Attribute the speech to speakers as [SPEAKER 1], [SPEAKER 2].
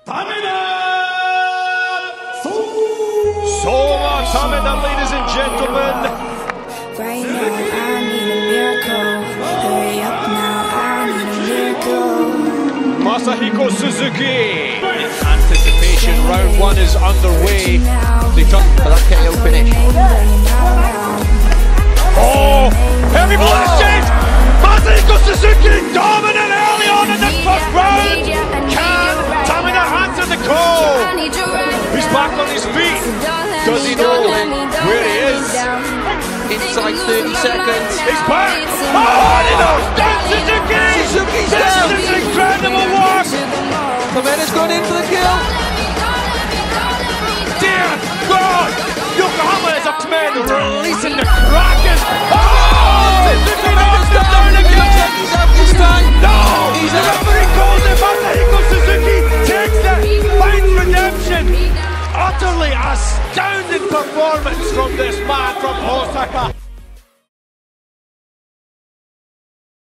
[SPEAKER 1] Soma Tamina, ladies and gentlemen.
[SPEAKER 2] Right now, I need a miracle. Hurry up now, I need a miracle.
[SPEAKER 1] Masahiko Suzuki. In anticipation, round one is underway.
[SPEAKER 3] For that KO finish.
[SPEAKER 1] Oh, heavy blast! Masahiko Suzuki dominant early on in this first round. Can Tamina answer the call? He's back on his feet. Does he know where he is?
[SPEAKER 3] Inside 30 seconds.
[SPEAKER 1] He's back. Oh, and he knows down Suzuki.
[SPEAKER 3] Suzuki's
[SPEAKER 1] This
[SPEAKER 3] down.
[SPEAKER 1] is incredible work.
[SPEAKER 3] Tamina's gone in for the kill.
[SPEAKER 1] Dear God, Yokohama is up to men, releasing the Kraken. Oh, Suzuki knocks him down again.
[SPEAKER 3] He's out this time.
[SPEAKER 1] No,
[SPEAKER 3] He's
[SPEAKER 1] the
[SPEAKER 3] out.
[SPEAKER 1] referee calls it. Masahiko Suzuki takes it, finds redemption. Utterly astounding performance from this man from Osaka.